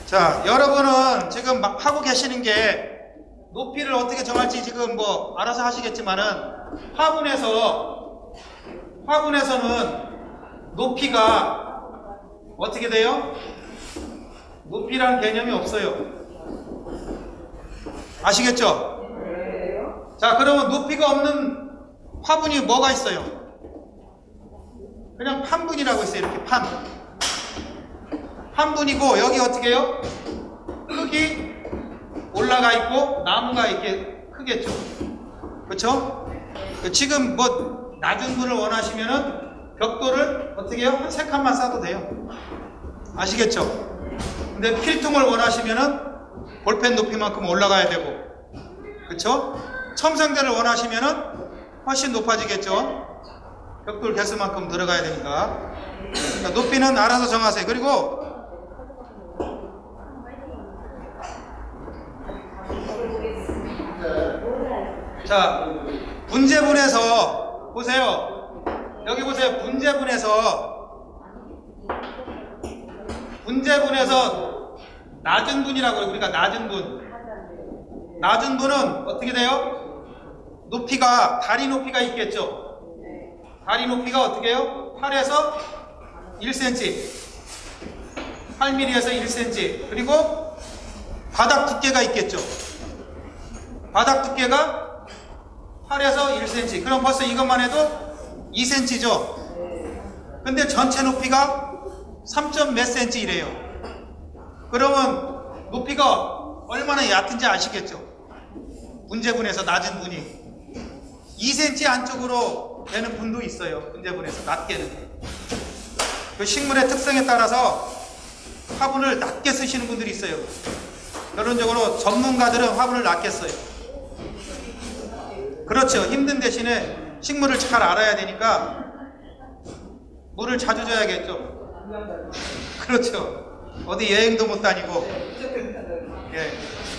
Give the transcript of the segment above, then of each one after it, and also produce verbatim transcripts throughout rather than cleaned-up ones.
자, 여러분은 지금 막 하고 계시는 게 높이를 어떻게 정할지 지금 뭐 알아서 하시겠지만은 화분에서 화분에서는 높이가 어떻게 돼요? 높이라는 개념이 없어요. 아시겠죠? 자, 그러면 높이가 없는 화분이 뭐가 있어요? 그냥 판분이라고 있어요. 이렇게 판. 판분이고 여기 어떻게 해요? 흙이 올라가 있고 나무가 이렇게 크겠죠. 그렇죠? 지금 뭐 낮은 분을 원하시면은 벽돌을 어떻게 해요? 한 세 칸만 쌓아도 돼요. 아시겠죠? 근데 필통을 원하시면은 볼펜 높이만큼 올라가야 되고, 그렇죠? 첨성대를 원하시면은 훨씬 높아지겠죠? 벽돌 개수만큼 들어가야 되니까. 그러니까 높이는 알아서 정하세요. 그리고 자, 분재분에서 보세요. 여기 보세요. 분재분에서 분재분에서 낮은 분이라고 해요. 우리가 낮은 분. 낮은 분은 어떻게 돼요? 높이가 다리 높이가 있겠죠. 다리 높이가 어떻게 해요? 팔에서 일 센티미터, 팔 밀리미터에서 일 센티미터. 그리고 바닥 두께가 있겠죠. 바닥 두께가 팔에서 일 센티미터. 그럼 벌써 이것만 해도 이 센티미터죠. 근데 전체 높이가 삼 점 몇 센티미터래요. 그러면 높이가 얼마나 얕은지 아시겠죠? 분재분에서 낮은 분이 이 센티미터 안쪽으로 되는 분도 있어요. 분재분에서 낮게는. 그 식물의 특성에 따라서 화분을 낮게 쓰시는 분들이 있어요. 결론적으로 전문가들은 화분을 낮게 써요. 그렇죠. 힘든 대신에 식물을 잘 알아야 되니까 물을 자주 줘야겠죠. 그렇죠. 어디 여행도 못 다니고. 예.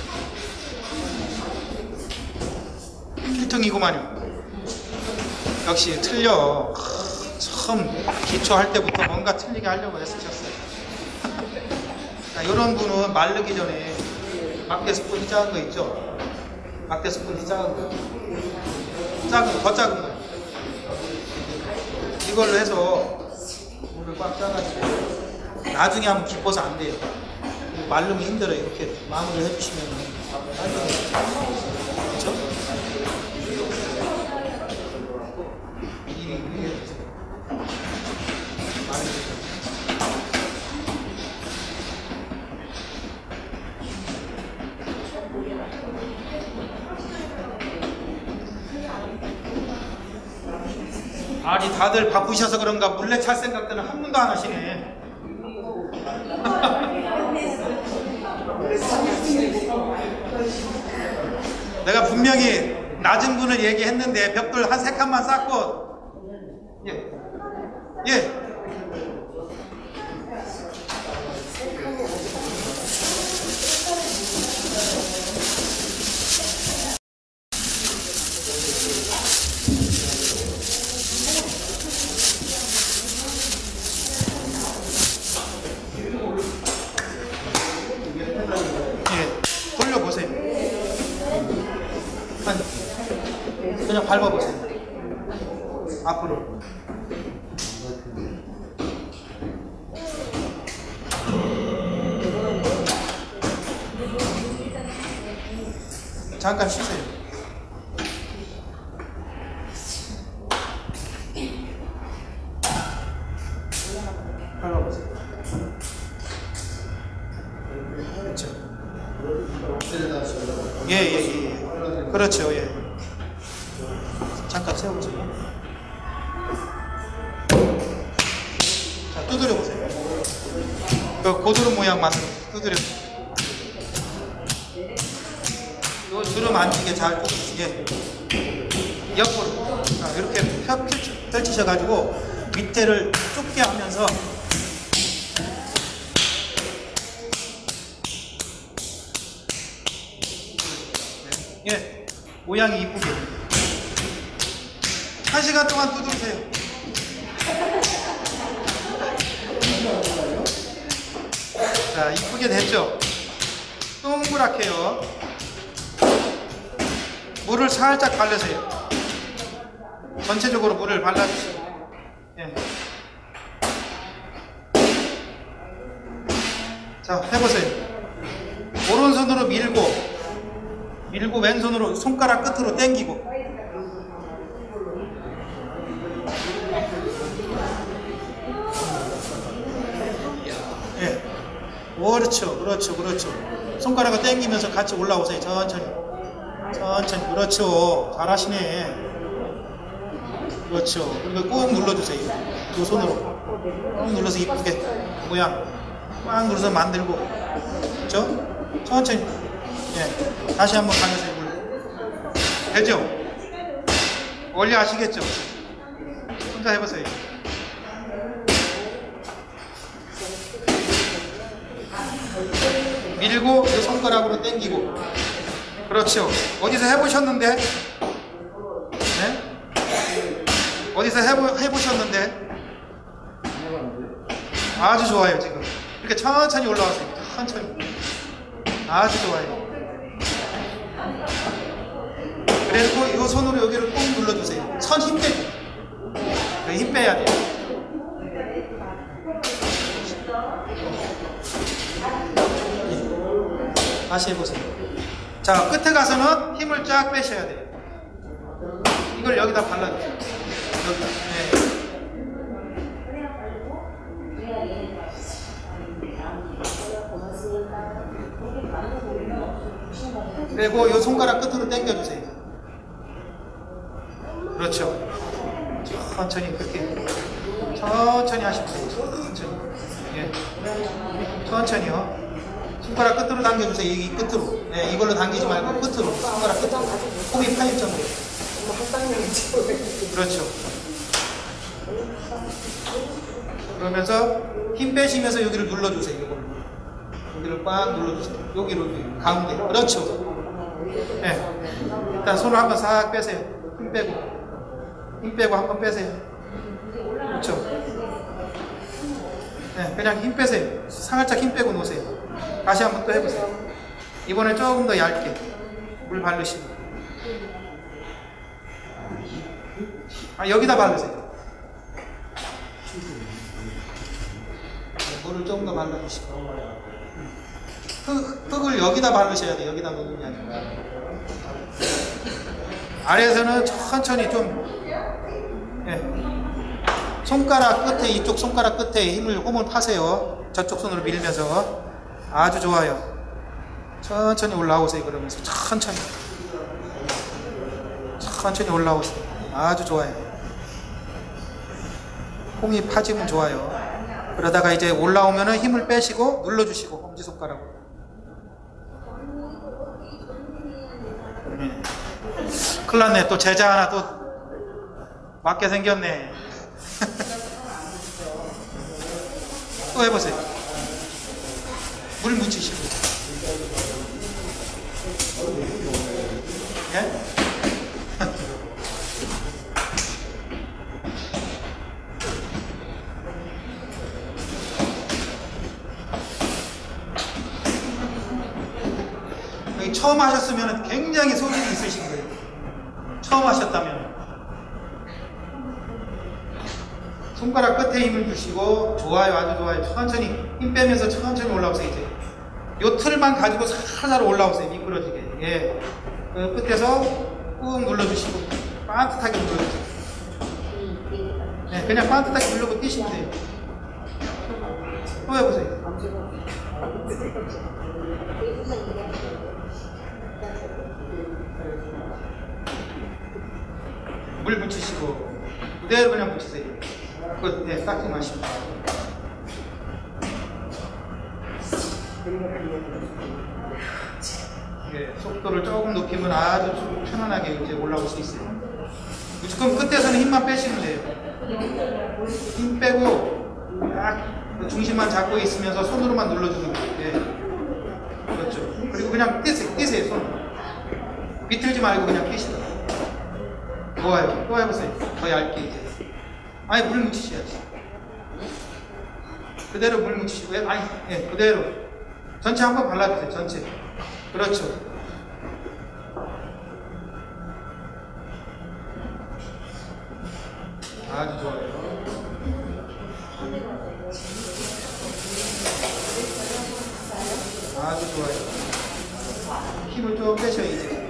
필통이구만요. 역시 틀려. 처음 기초할 때부터 뭔가 틀리게 하려고 애쓰셨어요. 이런 분은 마르기 전에 막대 스푼이 작은 거 있죠? 막대 스푼이 작은 거. 작은 거, 더 작은 거. 이걸로 해서 물을 꽉 짜가지고 나중에 하면 깊어서 안 돼요. 마르면 힘들어요. 이렇게 마무리를 해주시면. 그렇죠? 아니 다들 바쁘셔서 그런가 물레 찰 생각들은 한 분도 안 하시네. 내가 분명히 낮은 분을 얘기했는데 벽돌 한 세 칸만 쌓고. 예. 예. 그냥 밟아보세요. 앞으로. 잠깐 쉬세요. 밟아보세요. 그렇죠. 예, 예, 예. 그렇죠, 예. 잠깐 세워보세요. 자, 두드려 보세요. 그 고드름 모양 만들어 두드려 보세요. 요 주름 안 찌게 잘 두드리시게. 옆으로. 자, 이렇게 펴, 펼치셔가지고 밑에를 좁게 하면서 예, 모양이 이쁘게. 한 시간 동안 두드리세요. 자, 이쁘게 됐죠? 동그랗게요. 물을 살짝 발라세요. 전체적으로 물을 발라주시고. 예. 자, 해보세요. 오른손으로 밀고, 밀고 왼손으로 손가락 끝으로 당기고. 예. 그렇죠, 그렇죠, 그렇죠. 손가락을 당기면서 같이 올라오세요. 천천히. 천천히. 그렇죠. 잘하시네. 그렇죠. 그리고 꾹 눌러주세요. 두 손으로 꾹 눌러서 이쁘게 모양 꽉 눌러서 만들고. 그렇죠? 천천히. 예. 다시 한번 가면서 물. 되죠? 원리 아시겠죠? 혼자 해보세요. 밀고 이 손가락으로 당기고. 그렇죠. 어디서 해보셨는데? 네? 어디서 해보, 해보셨는데? 아주 좋아요. 지금 이렇게 천천히 올라와세요. 천천히. 아주 좋아요. 그리고 이 손으로 여기를 꾹 눌러주세요. 선 힘 빼고. 힘 빼야 돼요. 다시 해보세요. 자, 끝에 가서는 힘을 쫙 빼셔야 돼요. 이걸 여기다 발라주세요. 여기다. 네. 그리고 이 손가락 끝으로 당겨주세요. 그렇죠. 천천히 그렇게 천천히 하시면 돼요. 천천히. 예. 천천히요. 손가락 끝으로 당겨주세요. 이 끝으로. 네, 이걸로 당기지 말고 끝으로. 손가락 끝으로. 홈이 편입점으로. 그렇죠. 그러면서 힘 빼시면서 여기를 눌러주세요. 이걸로. 여기를 꽉 눌러주세요. 여기로 가운데. 그렇죠. 네. 일단 손을 한번 싹 빼세요. 힘 빼고. 힘 빼고 한번 빼세요. 그렇죠. 네, 그냥 힘 빼세요. 살짝 힘 빼고 놓으세요. 다시 한번 또 해보세요. 이번에 조금 더 얇게 물 바르시고. 아, 여기다 바르세요. 물을 조금 더 발라주시고. 흙, 흙을 여기다 바르셔야 돼요. 여기다 놓는 게 아니라. 아래에서는 천천히 좀, 예. 손가락 끝에, 이쪽 손가락 끝에 힘을, 홈을 파세요. 저쪽 손으로 밀면서. 아주 좋아요. 천천히 올라오세요. 그러면서 천천히 천천히 올라오세요. 아주 좋아요. 홈이 파지면 좋아요. 그러다가 이제 올라오면은 힘을 빼시고 눌러주시고, 엄지손가락으로. 네. 큰일 났네. 또 제자 하나 또 맞게 생겼네. 또 해보세요. 물 묻히시고. 예? 여기 처음 하셨으면 굉장히 소질이 있으신 거예요. 처음 하셨다면. 손가락 끝에 힘을 주시고. 좋아요. 아주 좋아요. 천천히 힘 빼면서 천천히 올라오세요. 이제 요 틀만 가지고 살살 올라오세요. 미끄러지게. 예. 그 끝에서 꾹 눌러주시고 반듯하게 눌러주세요. 네, 그냥 반듯하게 누르고 뛰시면 돼요. 또 해보세요. 물 묻히시고 그대로 그냥 묻히세요. 그거 네, 닦지 마시고. 네, 속도를 조금 높이면 아주 편안하게 이제 올라올 수 있어요. 무조건 끝에서는 힘만 빼시면 돼요. 힘 빼고 딱 중심만 잡고 있으면서 손으로만 눌러주는 거예요. 네. 그렇죠. 그리고 그냥 뛰세요. 뛰세요. 손 비틀지 말고 그냥 뛰시다. 좋아요. 또 해보세요. 더 얇게 이제. 아예 물 묻히셔야지. 그대로 물 묻히시고요. 아니, 예, 그대로. 전체 한번 발라주세요. 전체. 그렇죠. 아주 좋아요. 아주 좋아요. 힘을 좀 빼셔야 이제.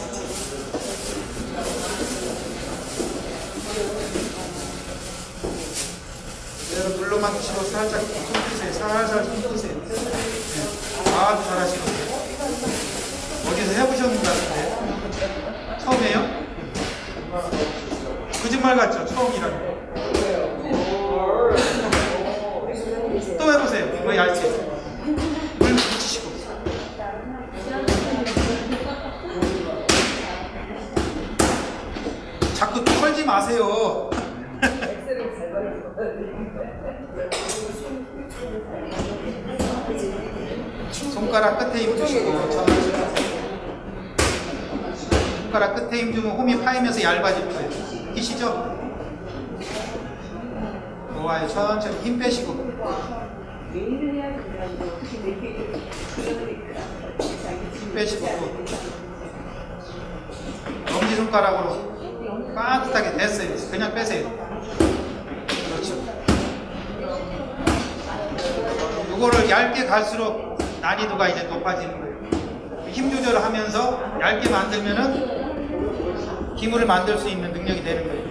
그대로 물로만 드시고 살짝 손 드세요. 살살 손 드세요. 네. 아주 잘하시거든요. 어디서 해보셨는 것 같은데. 처음이에요? 거짓말 같죠? 처음이라는 거. 또 해보세요. 더 얇게. 물 묻히시고. 자꾸 털지 마세요. 손가락 끝에 힘 주시고 손가락 끝에 힘 주면 홈이 파이면서 얇아질 거예요. 끼시죠? 좋아요. 천천히 힘 빼시고 힘 빼시고 엄지손가락으로 따뜻하게 됐어요. 그냥 빼세요. 그렇죠. 이거를 얇게 갈수록 난이도가 이제 높아지는 거예요. 힘 조절을 하면서 얇게 만들면은 기물을 만들 수 있는 능력이 되는 거예요.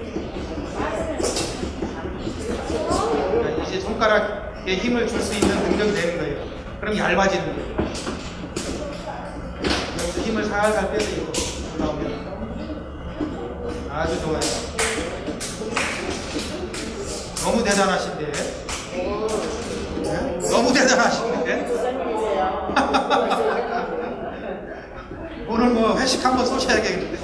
그러니까 이제 손가락에 힘을 줄 수 있는 능력이 되는 거예요. 그럼 얇아지는 거예요. 그래서 힘을 살살 빼서 이거 올라오면 아주 좋아요. 너무 대단하신데? 네? 너무 대단하신데? 오늘 뭐 회식 한번 쏘셔야겠는데.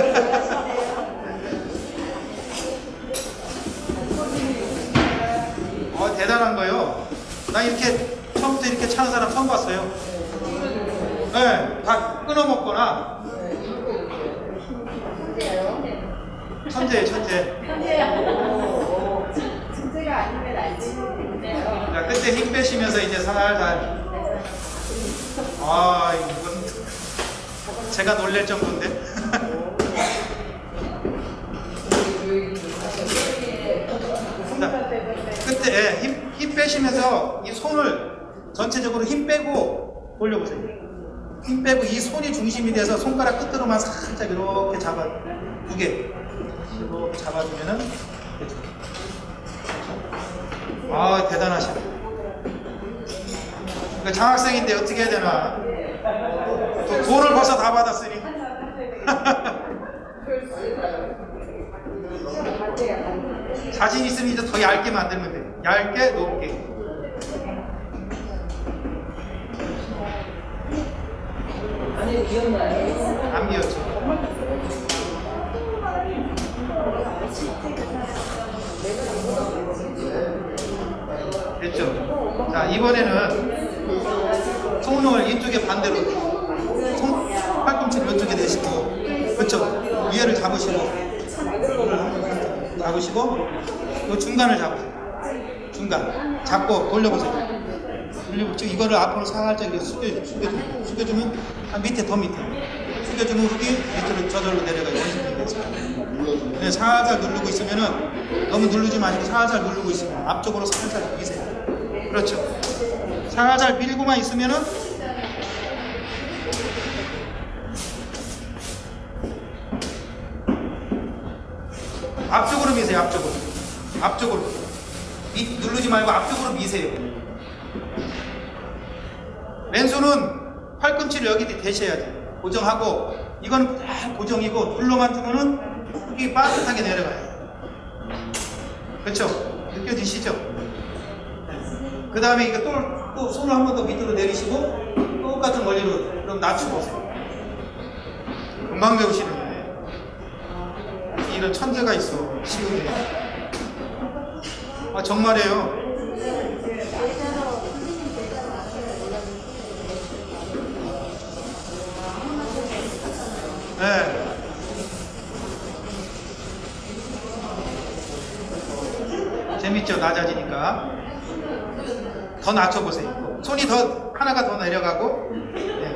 어, 대단한 거요. 나 이렇게 처음부터 이렇게 차는 사람 처음 봤어요. 네, 다 끊어먹거나. 천재예요, 천재. 천재요. 천재가 아니면 알지. 자, 그때 힘 빼시면서 이제 살살. 아, 이건 제가 놀랄 정도인데. 자, 그때 힘, 힘 빼시면서 이 손을 전체적으로 힘 빼고 돌려보세요. 힘 빼고 이 손이 중심이 돼서 손가락 끝으로만 살짝 이렇게 잡아, 두 개. 이렇게 잡아주면은 되죠. 아, 대단하시네. 그러니까 장학생인데 어떻게 해야 되나. 또 돈을 벌써 다 받았으니. 자신 있으면 이제 더 얇게 만들면 돼. 얇게, 높게. 아니, 기억나요? 안 비었죠. 됐죠? 자, 이번에는 손을 이쪽에 반대로 손, 팔꿈치를 이쪽에 대시고, 그렇죠? 위에를 잡으시고 잡으시고 이 중간을 잡으세요. 중간 잡고 돌려보세요. 돌리고 지금 이거를 앞으로 살짝 이렇게 숙여, 숙여주면, 숙여주면 한 밑에 더 밑에 숙여주면 흙이 밑으로 저절로 내려가요. 연습이 됐어요. 네, 살살 누르고 있으면은 너무 누르지 마시고 살살 누르고 있으면 앞쪽으로 살살 미세요. 그렇죠. 살살 밀고만 있으면은 앞쪽으로 미세요. 앞쪽으로. 앞쪽으로. 미, 누르지 말고 앞쪽으로 미세요. 왼손은 팔꿈치를 여기 대셔야 돼요. 고정하고 이거는 딱 고정이고 눌러만 주면은 흙이 빠듯하게 내려가요. 그렇죠? 느껴지시죠? 그 다음에 이거 또, 또 손을 한 번 더 밑으로 내리시고 똑같은 원리로 그럼 낮추보세요. 금방 배우시는 거예요. 이런 천재가 있어. 쉬운데. 아, 정말이에요. 네. 재밌죠? 낮아지니까. 더 낮춰보세요. 손이 더 하나가 더 내려가고 네.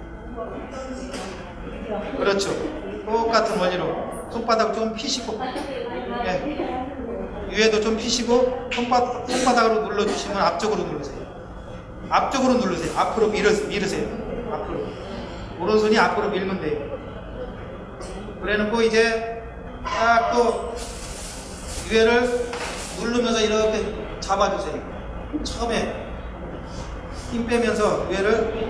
그렇죠. 똑같은 원리로 손바닥 좀 피시고 네. 위에도 좀 피시고 손바닥, 손바닥으로 눌러주시면 앞쪽으로 누르세요. 앞쪽으로 누르세요. 앞으로 밀으, 밀으세요. 앞으로 오른손이 앞으로 밀면 돼요. 그래놓고 이제 딱 또 위에를 누르면서 이렇게 잡아주세요. 처음에 힘 빼면서 위에를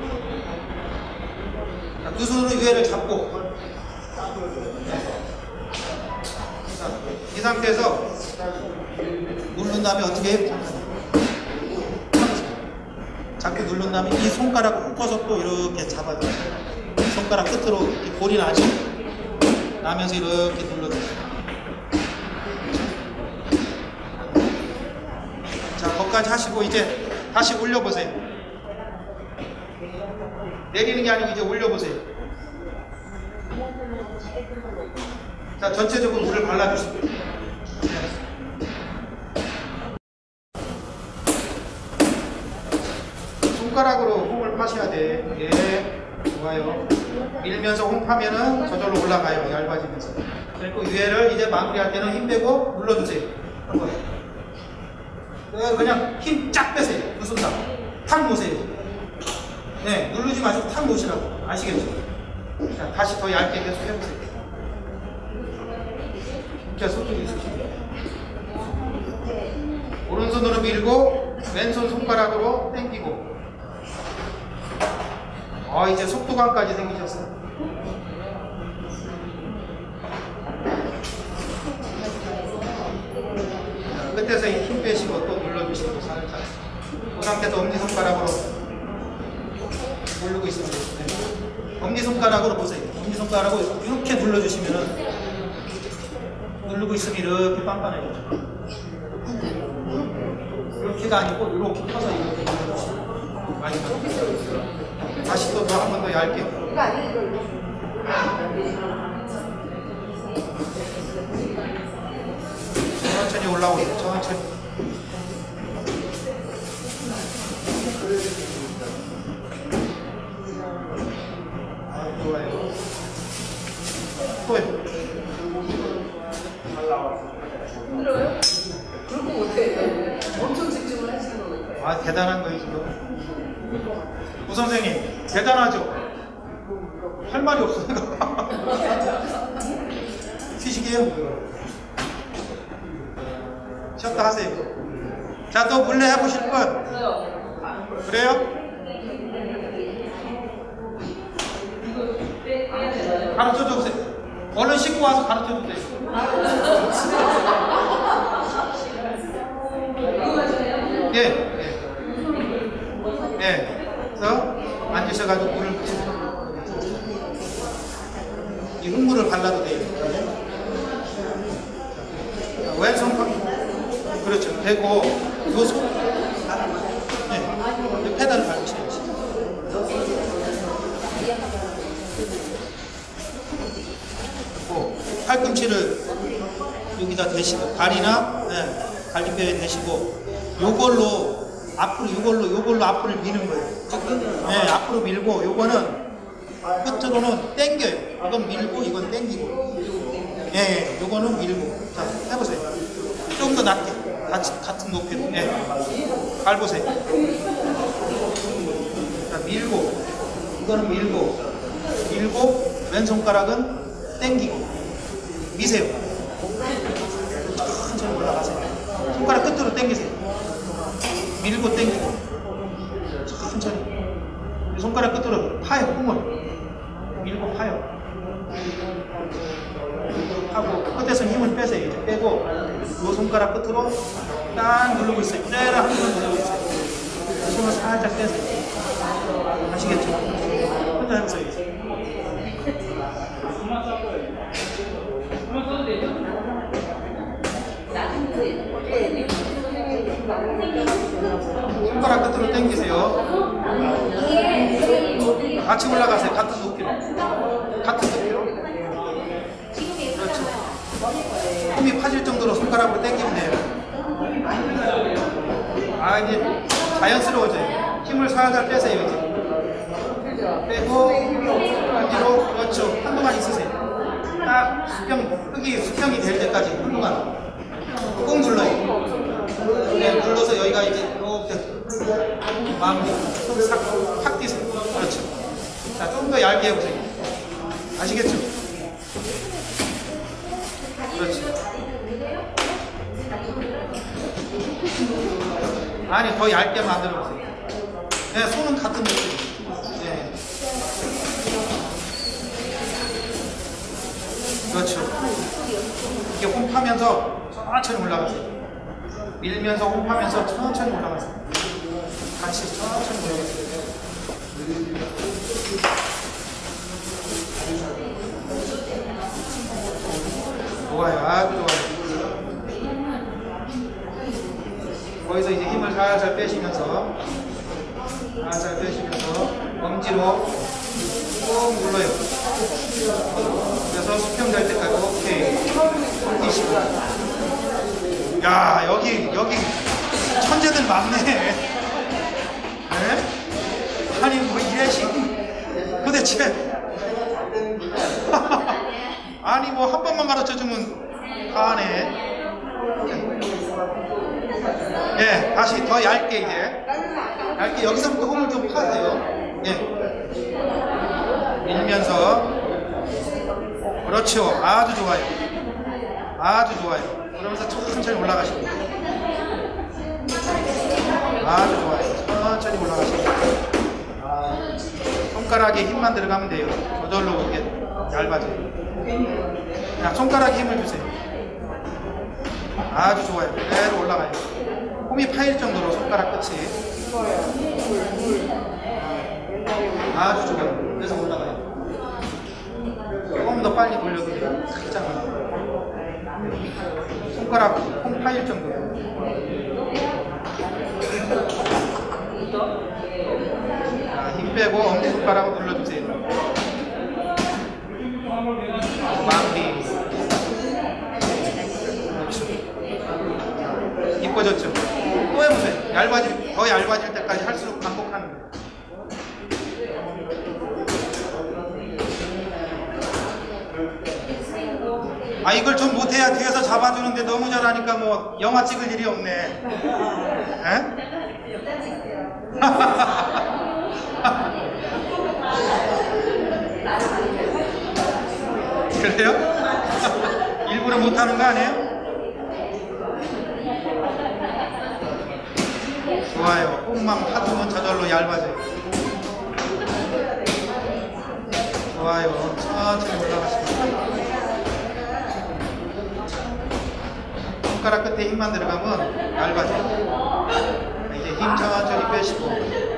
두 손으로 위에를 잡고 자, 이 상태에서 누른 다음에 어떻게 해요? 자꾸 누른 다음에 이 손가락을 묶어서 또 이렇게 잡아줘요. 손가락 끝으로 이렇게 골이 나죠? 나면서 이렇게 눌러주세요. 자, 거기까지 하시고 이제 다시 올려보세요. 내리는 게 아니고 이제 올려보세요. 자, 전체적으로 물을 발라주시고 손가락으로 홈을 파셔야 돼. 예, 좋아요. 밀면서 홈 파면은 저절로 올라가요. 얇아지면서. 그리고 위에를 이제 마무리할 때는 힘 빼고 눌러주세요. 한번. 그냥 힘 쫙 빼세요. 두 손 다. 탁 놓으세요. 네, 누르지 마시고 탁 놓으시라고. 아시겠죠? 자, 다시 더 얇게 계속 해보세요. 진짜 속도가 있으시죠? 오른손으로 밀고 왼손 손가락으로 당기고. 아, 이제 속도감까지 생기셨어요. 자, 끝에서 힘 빼시고 또 눌러주시고 살짝. 그 상태에서 엄지손가락으로 누르고 있으면 돼요. 엄지손가락으로 보세요. 엄지손가락으로 이렇게 눌러주시면은 누르고 있으면 이렇게 빤빤해져요. 이렇게가 아니고 이렇게 펴서 이렇게 눌러주시면 많이 펴요. 다시 또 한 번 더 얇게. 천천히 올라오세요. 천천히. 아, 좋아요. 또요. 힘들어요? 그렇게 못해요. 엄청 집중을 하시는 거예요. 아, 대단한 거예요, 지금. 우 선생님, 대단하죠? 할 말이 없어요. 휴식이에요? 쉬었다 하세요. 자, 또 물레 해보실 분? 그래요? 가르쳐 주세요. 얼른 씻고 와서 가르쳐 주세요. 예, 예. 예. 그래서 앉으셔가지고 물을 붓습니다. 이 흙물을 발라도 돼요. 왼손 그렇죠. 대고 요 손, 네, 이 페달을 밟으셔야지. 팔꿈치를 여기다 대시고 발이나 네, 갈비뼈에 대시고 요걸로 앞으로 요걸로 요걸로 앞으로 미는 거예요. 네, 앞으로 밀고 요거는 끝으로는 당겨요. 이건 밀고 이건 당기고. 예, 네, 요거는 밀고. 자, 해보세요. 좀 더 낮게 같이, 같은 높이로. 예, 네. 밟으세요. 자, 밀고 이거는 밀고 밀고 왼손가락은 당기고 미세요. 천천히 올라가세요. 손가락 끝으로 당기세요. 밀고 당기고 천천히 손가락 끝으로 파요. 홈을 밀고 파요. 하고 끝에서 힘을 빼세요. 이제 빼고 이 손가락 끝으로 딱 누르고 있어요. 그대로 한 번 누르고 있어요. 손을 살짝 빼세요. 아시겠죠? 혼자 해보세요. 이제. 손가락 끝으로 당기세요. 같이 올라가세요. 같은 높이로. 같은 높이로. 그렇죠. 힘이 파질 정도로 손가락으로 당기면 돼요. 아, 이제 자연스러워져요. 힘을 살살 빼세요. 이제 빼고 뒤로. 그렇죠. 한동안 있으세요. 딱 수평, 흙이 수평이 될 때까지 한동안 꾹 눌러요. 네, 눌러서 여기가 이제 이렇게 마무리 싹, 확 뛰세요. 그렇죠. 자, 좀 더 얇게 해보세요. 아시겠죠? 그렇지. 아니, 더 얇게 만들어 보세요. 네, 손은 같은 느낌. 네. 그렇죠. 이렇게 홈파면서 천천히 올라가세요. 밀면서 홈파면서 천천히 올라가세요. 같이 천천히 올라가세요. 좋아요. 아주 좋아요. 거기서 이제 힘을 살살 빼시면서 살살 빼시면서 엄지로 꾹 눌러요. 그래서 수평될 때까지. 오케이. 손 띄시고. 야, 여기 여기 천재들 많네. 네? 아니 뭐 이래시 도대체. 아니 뭐 한 번만 가르쳐주면 다 하네. 예, 다시 더 얇게 이제 얇게 여기서부터 홈을 좀 파세요. 예, 밀면서. 그렇죠. 아주 좋아요. 아주 좋아요. 그러면서 천천히 올라가시고. 아주 좋아요. 천천히 아시고 손가락에 힘만 들어가면 돼요. 저절로 이게 얇아져요. 그냥 손가락에 힘을 주세요. 아주 좋아요. 그대로 올라가요. 홈이 파일 정도로 손가락 끝이. 아주 좋아요. 그래서 올라가요. 조금 더 빨리 돌려도 돼요. 살짝만. 손가락 홈 파일 정도로. 자, 힘 빼고 엄지손가락으로 눌러주세요. 마무리. 그렇죠. 이뻐졌죠? 또 해보세요. 얇아질, 더 얇아질 때까지 할수록 반복하는 거예요. 아, 이걸 좀 못해야 뒤에서 잡아주는데 너무 잘하니까 뭐 영화 찍을 일이 없네. 에? 그래요? 일부러 못하는 거 아니에요? 좋아요. 홈만 파두면 저절로 얇아져요. 좋아요. 천천히 올라가시고. 손가락 끝에 힘만 들어가면 얇아져요. 이제 힘 천천히 빼시고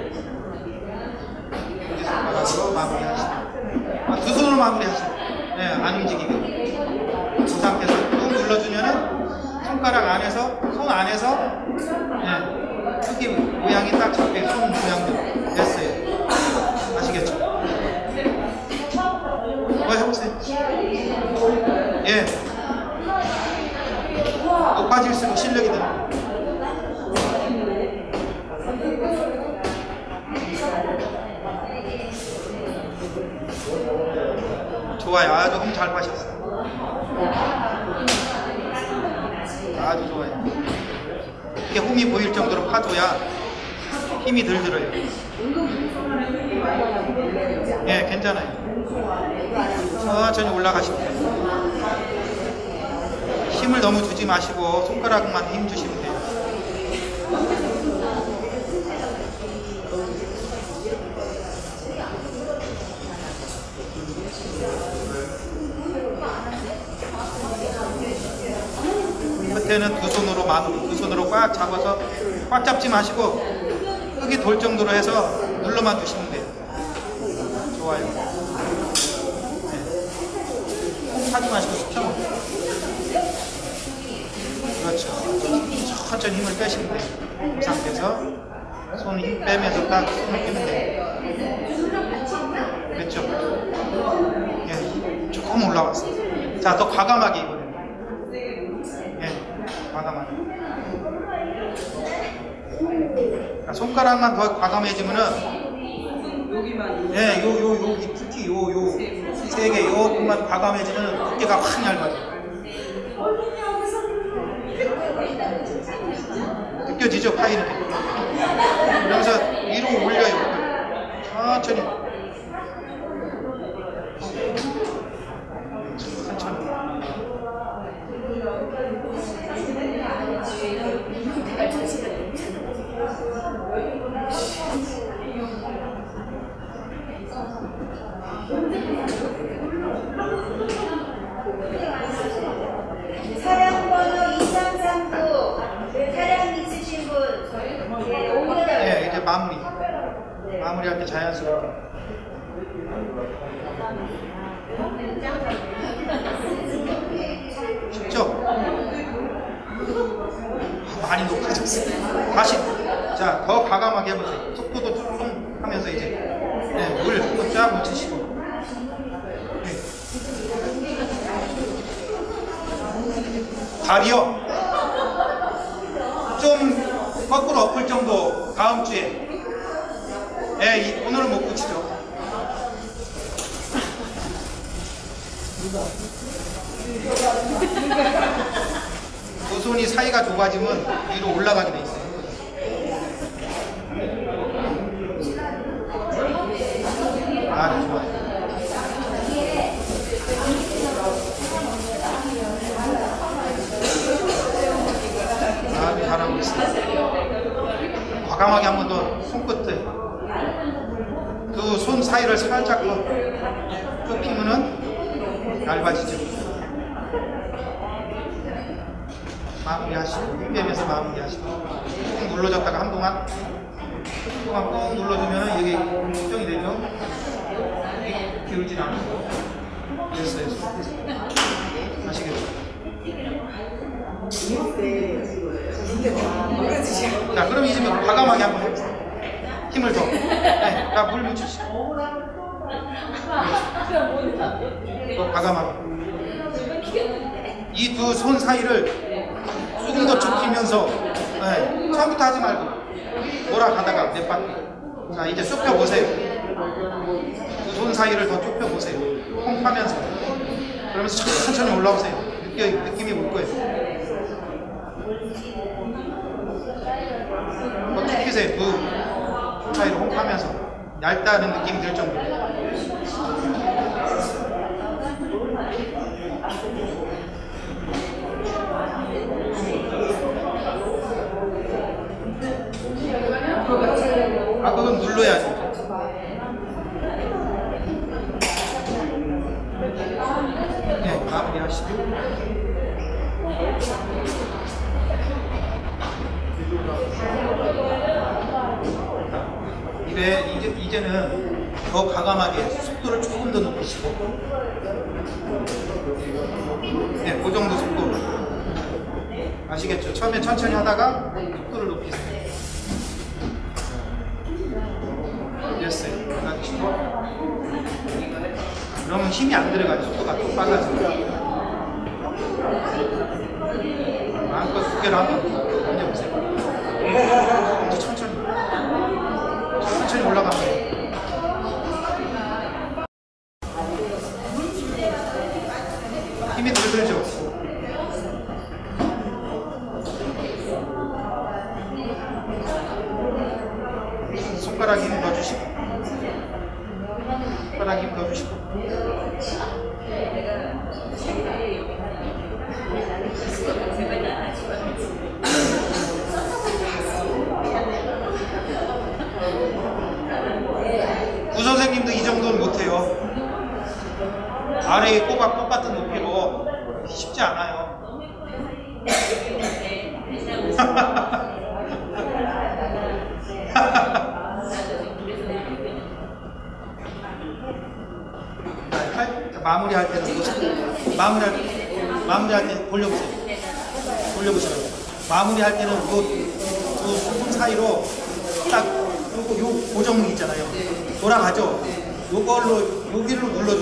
우리 손가락으로 마무리하시고. 아, 두 손으로 마무리하시고. 네, 안 움직이게. 그 상태에서 꾹 눌러주면은 손가락 안에서, 손 안에서 네, 크기 모양이 딱 잡게 손 모양대로 됐어요. 아시겠죠? 뭐 해보세요. 예. 높아질수록 실력이 듭니다. 좋아요. 아주 홈 잘 파셨어요. 아주 좋아요. 이렇게 홈이 보일 정도로 파줘야 힘이 덜 들어요. 예, 괜찮아요. 천천히 올라가시면 힘을 너무 주지 마시고 손가락만 힘 주시면 돼요. 끝에는 두 손으로 마무리, 두 손으로 꽉 잡아서 꽉 잡지 마시고 흙이 돌 정도로 해서 눌러만 주시면 돼요. 좋아요. 네. 하지 마시고 수평으로. 그렇죠. 천천히 힘을 빼시면 돼요. 그 상태에서 손 힘 빼면서 딱 손을 끼면 돼요. 그렇죠. 예, 조금 올라왔어요. 자, 더 과감하게 이번에는. 예, 과감하게. 자, 손가락만 더 과감해지면은 여기만. 예, 요, 요, 여기 특히 요, 요 세 개, 요것만 과감해지면은 어깨가 확 얇아져. 느껴지죠? 파이는. 그러면서 위로 올려요. 천천히. 천천히. 차량 번호 이삼삼구 차량 있으신 분 예, 오늘 네, 이제 마무리. 마무리할 때 자연스럽게. 쉽죠? 많이 높아졌어요. 다시. 자, 더 과감하게 해보세요. 속도도 조금 하면서 이제. 네, 물 쫙 묻히시고. 네. 다리요. 좀 거꾸로 엎을 정도 다음 주에. 예, 이, 오늘은 못 붙이죠. 두 손이 사이가 좁아지면 위로 올라가게 돼 있어요. 아주 좋아요. 아주 잘하고 있어요. 과감하게 한 번 더 손끝을 그 손 사이를 살짝 더 좁히면은 얇아지죠. 마무리하시고 힘 빼면서 마무리하시고 꾹 눌러줬다가 한동안 한동안 꾹 눌러주면 이게 걱정이 되죠. 기울진 않고 됐어요. 아시겠죠? 자, 그럼 이제 과감하게 한번 해보세요. 힘을 더. 네, 자, 물 묻히시고. 더 과감하게. 이 두 손 사이를 조금 더 좁히면서, 네, 처음부터 하지 말고 돌아가다가 몇 바퀴. 자, 이제 좁혀보세요. 두 손 사이를 더 좁혀보세요. 홈파면서. 그러면서 천천히 올라오세요. 느껴, 느낌이 올 거예요. 더 좁히세요. 두 사이를 홈파면서 얇다는 느낌이 들 정도로. 아, 그건 눌러야지. 네, 마무리 하시고. 입에 이제, 이제는 더 과감하게 속도를 조금 더 높이시고. 네, 그 정도 속도로. 아시겠죠? 처음에 천천히 하다가 속도를 높이세요. 됐어요. 닫으시고. 그러면 힘이 안 들어가요. 속도가 또 빨라져요. 마음껏 두께를 한번 던져보세요. 이제 천천히. 천천히 올라가면 돼요. 힘이 덜 들죠? 손가락 힘 넣어주시고, 손가락 힘 넣어주시고. 구선생님도 이 정도는 못해요. 아래에 꼬박 똑같은 높이로 쉽지 않아요. 마무리할 때는 마무리할 때 마무리할 때 돌려보세요. 돌려보세요. 마무리할 때는 요두 사이로 딱 요 고정 있잖아요. 돌아가죠. 요걸로 여기를 눌러주는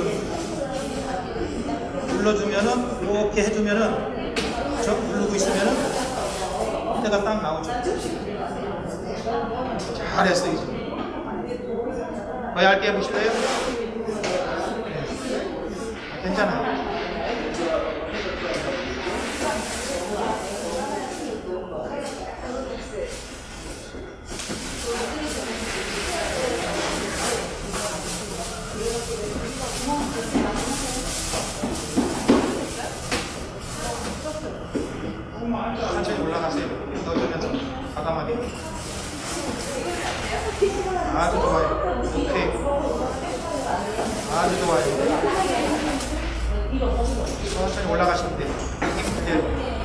거예요. 눌러주면은 이렇게 해주면은 저 누르고 있으면은 밑에가 딱 나오죠. 잘했어 이제. 더 얇게 해보실래요? 네. 아, 괜찮아요. 천천히 올라가세요. 넣어주면서 과감하게. 아주 좋아요. 오케이. 아주 좋아요. 천천히 올라가시면 돼요. 힘 그대로.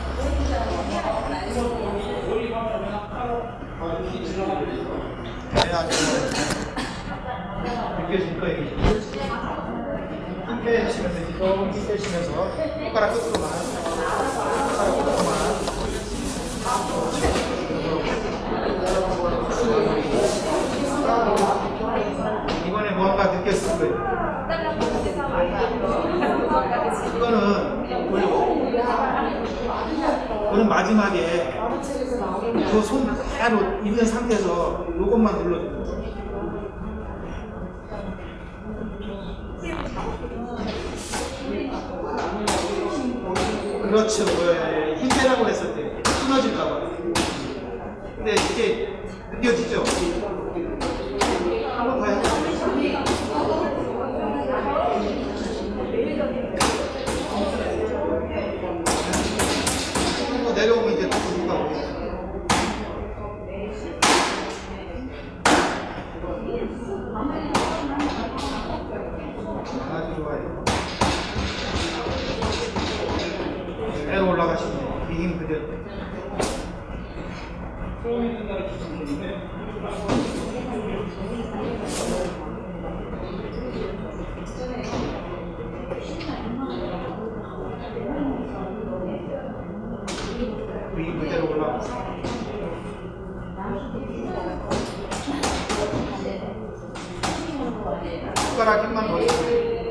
네, 아주 좋아요. 느껴질 거예요. 힘 빼시면서 이제 조금 힘 빼시면서 손가락 끝으로만 손가락 끝으로만 이번에 뭔가 느꼈을 거예요. 이거는 올리고 그는 마지막에 그 손 그대로 있는 상태에서 이것만 눌러줘요. 그렇죠. 예, 힘 빼라고 했을 때 끊어질까봐. 근데 이제 느껴지죠? 한 번 더 해볼게요. 내려오면 이제 또 누가 오겠죠. 아주 좋아요. 그대로 올라가시면 이 힘 그대로. 이 힘 그대로 올라가세요. 손가락 힘만 넣어주세요.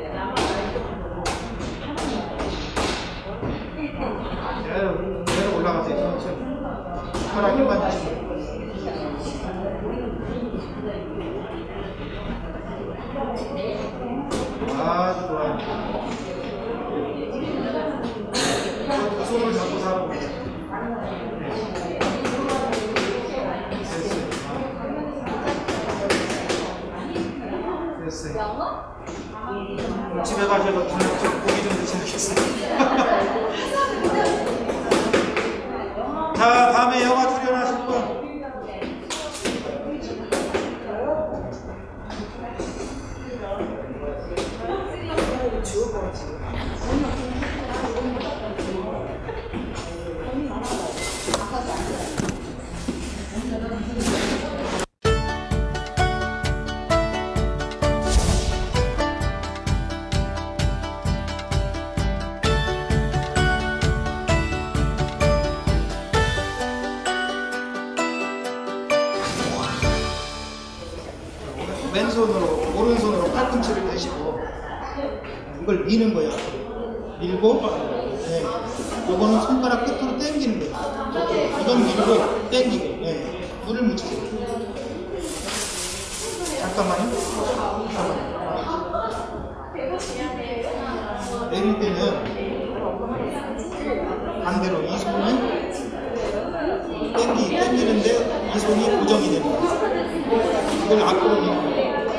그대로, 그대로 올라가세요. 천천히. 손가락 힘만 주시고. 아주 좋아요. 그 손을 잡고 살고. 네. 됐어요. 됐어요. 집에 가셔서 저녁 고기 좀 드셔야겠어요. 자, 밤에 영화 출연하실 분. 왼손으로, 오른손으로 팔꿈치를 대시고 이걸 미는 거예요. 밀고, 네. 요거는 손가락 끝으로 당기는 거예요. 이건 밀고 당기고, 네. 물을 묻히세요. 잠깐만요. 잠깐만요. 내릴 때는 반대로 이 손은 당기, 당기는데 이 손이 고정이 되는 거예요. 이걸 앞으로 미는 거예요.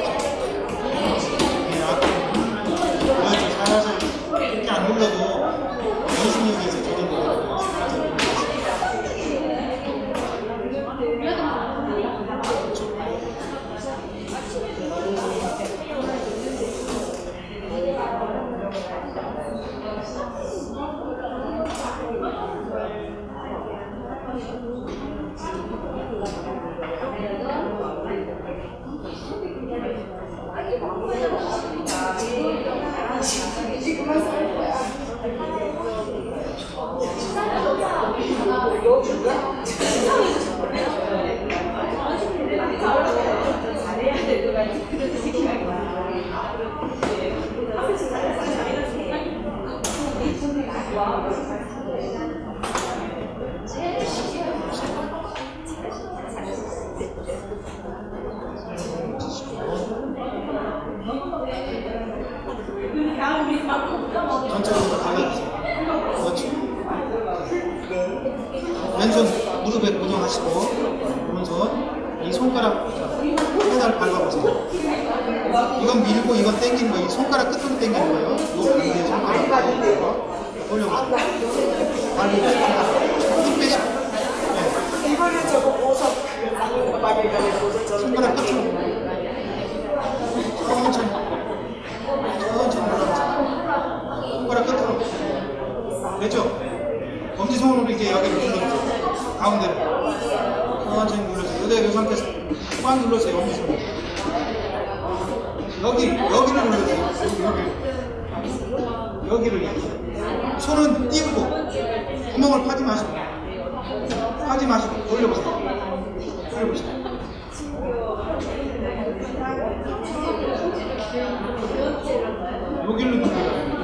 네, 앞으로. 아주 살아서 이렇게 안 눌러도 정신력에서 조정되거든요. 왼손 무릎에 고정하시고 오른손 이 손가락 페달 밟아보세요. 이건 밀고 이건 당기는 거예요. 이 손가락 끝으로 당기는 거예요. 요 반대 손가락 돌려보세요. 밟으면 힘 빼시고 네. 이거는 저거 보석 많이 가는 보석 저거 손가락 끝으로 천천히 천천히 올라가세요. 손가락 끝으로 됐죠? 엄지손으로 이제 여기를 눌러주세요. 가운데로 천천히 눌러주세요. 여기 이 상태에서 꽉 눌러주세요. 엄지손으로 여기, 여기를 눌러주세요. 여기, 여기를 이렇게 손은 띄우고 구멍을 파지 마시고 파지 마시고 돌려보세요. 돌려보세요. 여기를 눌러요.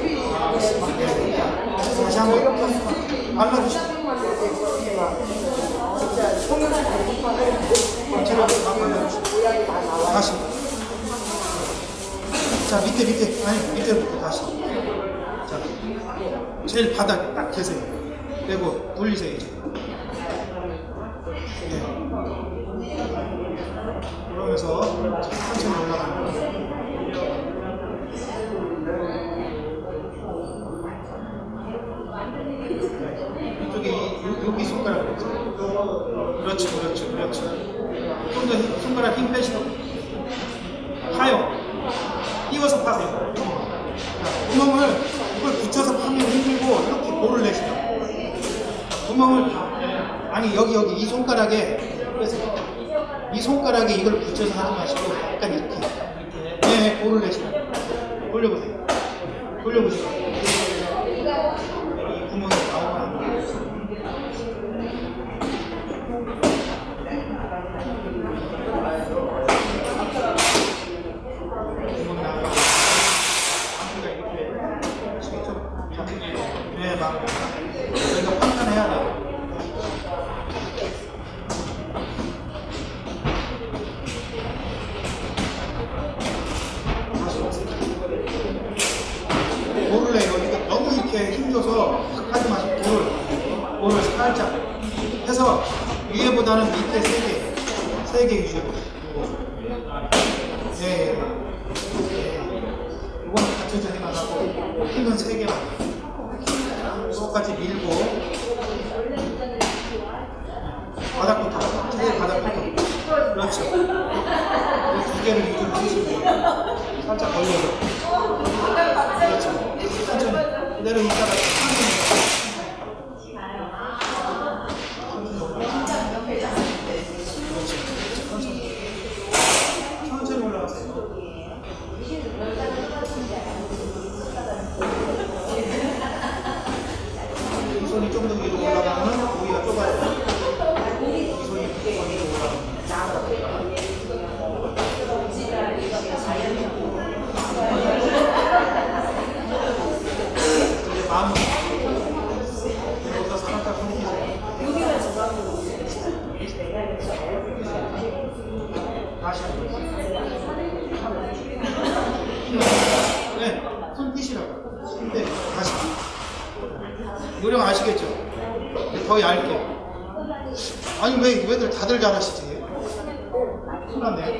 다시 한번 발라주시고 전체를 발라주시고 다시 자 밑에 밑에 아니 밑에부터 다시 자 제일 바닥에 딱 계세요. 그리고 돌리세요 이제. 네. 그러면서 천천히 올라가는 거예요. 이쪽에 여기 손가락 그렇죠 그렇죠 그렇죠 좀 더 손가락 힘 빼시고 파요. 띄워서 파세요. 자, 구멍을 이걸 붙여서 파면 힘들고 이렇게 볼을 내시죠. 구멍을 아니 여기 여기 이 손가락에 이 손가락에 이걸 붙여서 하지 마시고 약간 이렇게 이렇게 네, 볼을 내시죠. 돌려보세요. 돌려보시고 이 구멍이 나오면 네, 막 저희가 판단해야 돼요. 볼을 내요. 이거 너무 이렇게 힘줘서 확 하지 마시고 볼을, 볼을 살짝 해서 위에보다는 밑에 세 개, 세 개 위주로. 네, 네. 이거는 받쳐져 해나가고 힘은 세 개만. 똑같이 밀고 바닥부터 제일 바닥부터 그렇죠. 이 두 개를 위주로 치시고 살짝 벌려서 그렇죠. 천천히 그대로 있다가 천천히 천천히 올라가세요. 이 손이 좀 더 위로 올라가면 우리가 좁아요. 이 손이 더 위로 올라가면 이제 마음 여기서 살짝 숨기세요. 다시 네, 손 띄시라고. 근데 다시 요령 아시겠죠? 더 얇게. 아니 왜 왜들 다들 잘하시지? 큰일났네.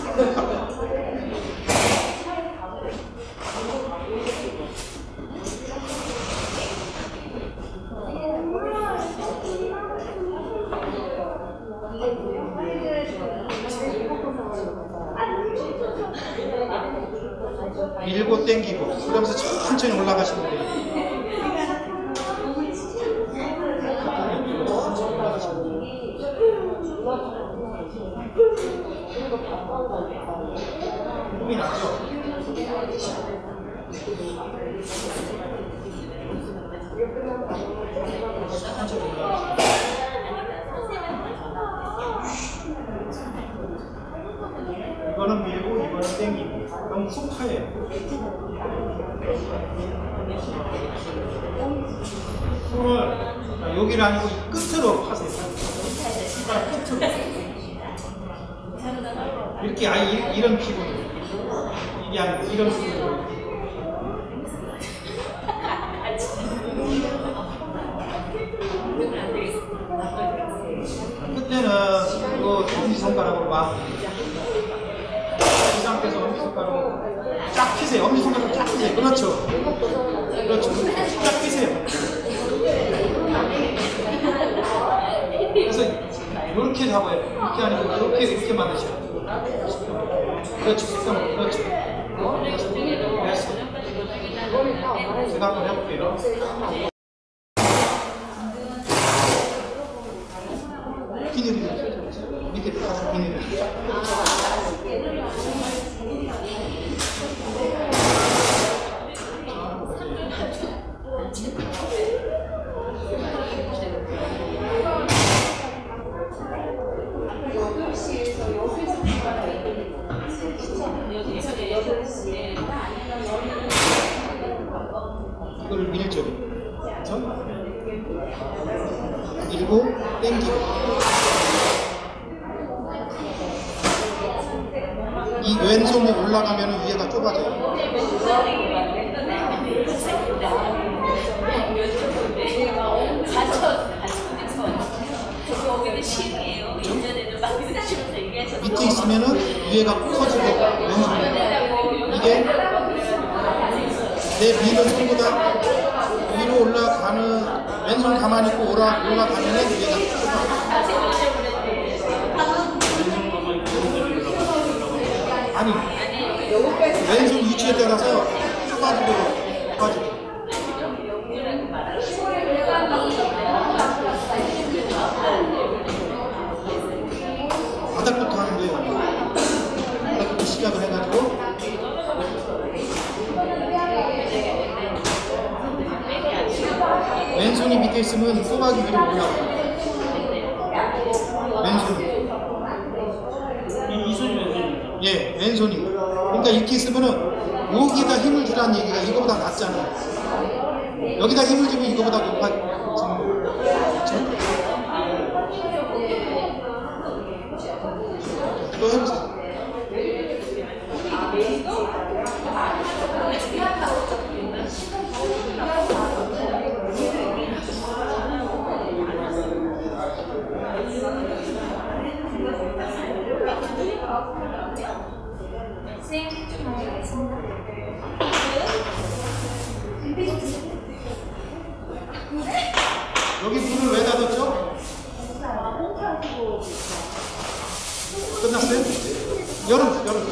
밀고 당기고 그러면서 천천히 올라가시면 돼요. 힘이 나죠? 천천히 올라가시면 이거는 밀고 이거는 당기고 너무 훅 파예요. 손을 여기를 아니고 이 끝으로 파세요. 손가락 끝으로 이렇게 아예 이, 이런 기분 이게 아니고 이런 기분. 엄지손가락으로 막. 이 상태에서 엄지손가락으로 쫙 피세요. 엄지손가락으로 쫙 피세요. 그렇죠. 그렇죠. 쫙 피세요. 그래서 이렇게 잡아요. 이렇게 아니고 이렇게 이렇게 만드셔요. 그렇죠. 그렇죠. 됐어. 제가 한번 해볼게요. 비닐이 밑에 가서 비닐을 이걸 밀죠. 그렇죠? 밀고 당기고. 이 왼손이 올라가면 위에가 좁아져요. 밑에 있으면은 위에가 커지고 왼손이 이게 내 미는 손보다 위로 올라가는 왼손 가만히 있고 올라, 올라가면은 위에가 좁아져요. 아니 왼손 위치에 따라서 좁아지고 좁아지고. 바닥부터 하는 거예요. 바닥부터 시작을 해가지고 왼손이 밑에 있으면 꼬박이 위로 올라가요. 왼손이. 이 손이 왼손입니다. 예, 왼손이. 그러니까 이렇게 있으면은 여기다 힘을 주라는 얘기가 이거보다 낫잖아요. 여기다 힘을 주면 이거보다 높아. 지금 또 해보세요. 여기 문을 왜 닫았죠? 끝났어요? 여름, 여름.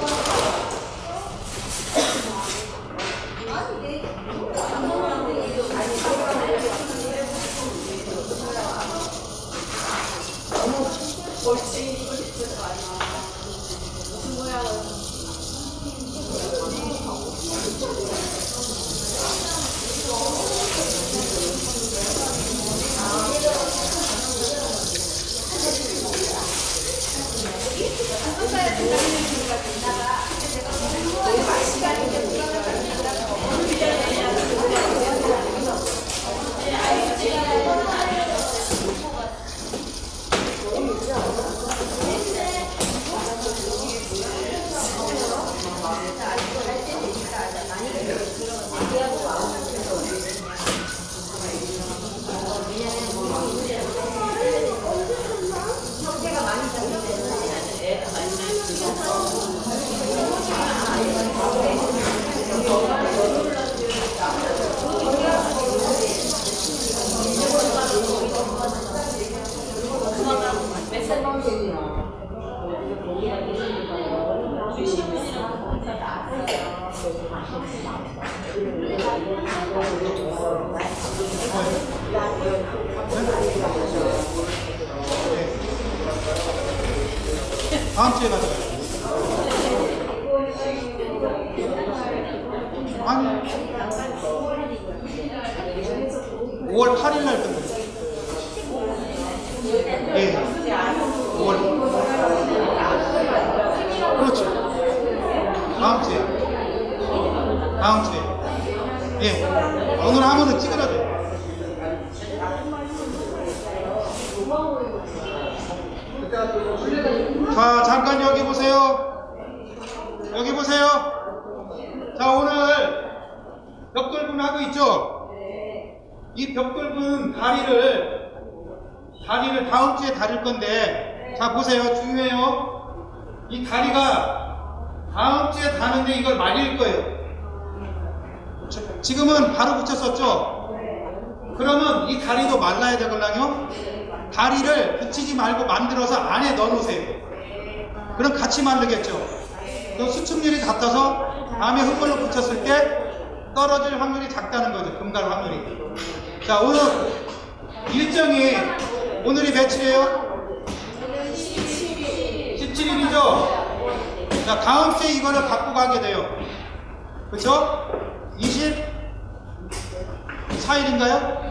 다음 주에 가자. 아니 오월 팔일 날 끝내. 예. 오월. 그렇죠. 다음 주에. 다음 주에. 예. 오늘 하면은 찍으라 돼. 자, 잠깐 여기 보세요. 여기 보세요. 자, 오늘 벽돌분 하고 있죠? 이 벽돌분 다리를, 다리를 다음 주에 다릴 건데, 자, 보세요. 중요해요. 이 다리가 다음 주에 다는데 이걸 말릴 거예요. 저- 지금은 바로 붙였었죠? 그러면 이 다리도 말라야 되걸랑요? 다리를 붙이지 말고 만들어서 안에 넣어 놓으세요. 그럼 같이 만들겠죠? 그럼 수축률이 같아서 다음에 흙걸로 붙였을 때 떨어질 확률이 작다는 거죠. 금갈 확률이. 자, 오늘 일정이 오늘이 며칠이에요? 십칠 일이죠? 자, 다음 주에 이거를 갖고 가게 돼요. 그쵸? 이십사 일인가요?